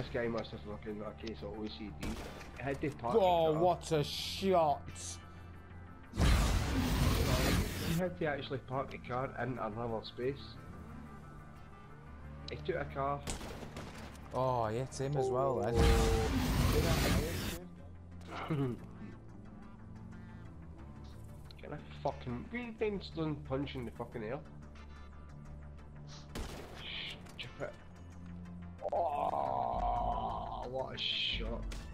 this guy must have fucking got a case of OCD. He had to park Oh, the car. what a shot! He had to actually park the car in another space. He took a car. Oh, he hit him as well then. Get a fucking Greenstone punch in the fucking air. Stupid. Oh, what a shot.